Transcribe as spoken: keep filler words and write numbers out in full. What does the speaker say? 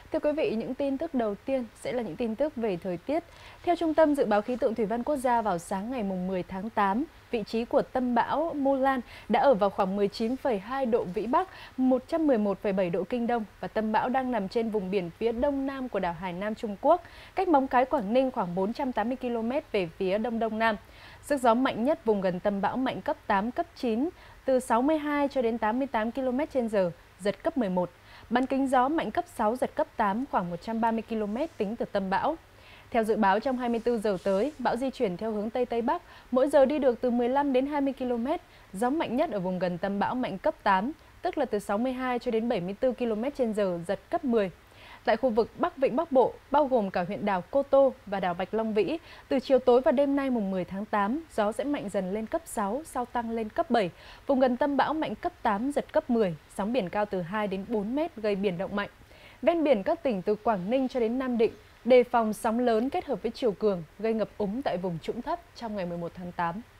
Thưa quý vị, những tin tức đầu tiên sẽ là những tin tức về thời tiết. Theo Trung tâm Dự báo Khí tượng Thủy văn Quốc gia, vào sáng ngày mười tháng tám, vị trí của tâm bão Molan đã ở vào khoảng mười chín phẩy hai độ Vĩ Bắc, một trăm mười một phẩy bảy độ Kinh Đông và tâm bão đang nằm trên vùng biển phía đông nam của đảo Hải Nam Trung Quốc, cách Móng Cái, Quảng Ninh khoảng bốn trăm tám mươi ki lô mét về phía đông đông nam. Sức gió mạnh nhất vùng gần tâm bão mạnh cấp tám, cấp chín, từ sáu mươi hai cho đến tám mươi tám ki lô mét trên giờ, giật cấp mười một. Bán kính gió mạnh cấp sáu, giật cấp tám, khoảng một trăm ba mươi ki lô mét tính từ tâm bão. Theo dự báo, trong hai mươi tư giờ tới, bão di chuyển theo hướng Tây Tây Bắc, mỗi giờ đi được từ mười lăm đến hai mươi ki lô mét. Gió mạnh nhất ở vùng gần tâm bão mạnh cấp tám, tức là từ sáu mươi hai cho đến bảy mươi tư ki lô mét trên giờ, giật cấp mười. Tại khu vực Bắc Vịnh Bắc Bộ, bao gồm cả huyện đảo Cô Tô và đảo Bạch Long Vĩ, từ chiều tối và đêm nay mùng mười tháng tám, gió sẽ mạnh dần lên cấp sáu, sau tăng lên cấp bảy. Vùng gần tâm bão mạnh cấp tám, giật cấp mười, sóng biển cao từ hai đến bốn mét, gây biển động mạnh. Ven biển các tỉnh từ Quảng Ninh cho đến Nam Định đề phòng sóng lớn kết hợp với triều cường gây ngập úng tại vùng trũng thấp trong ngày mười một tháng tám.